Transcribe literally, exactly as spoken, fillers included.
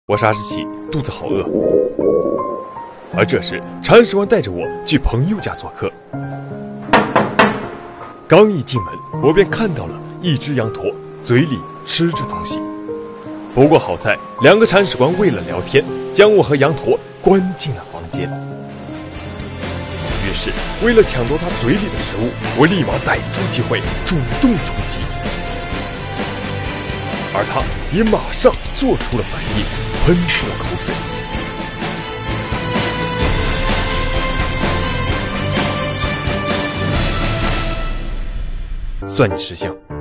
我啥时起肚子好饿。而这时，铲屎官带着我去朋友家做客。刚一进门，我便看到了一只羊驼嘴里吃着东西。不过好在，两个铲屎官为了聊天，将我和羊驼关进了房间。于是，为了抢夺他嘴里的食物，我立马逮住机会主动出击，而他也马上做出了反应，喷出了口水。算你识相。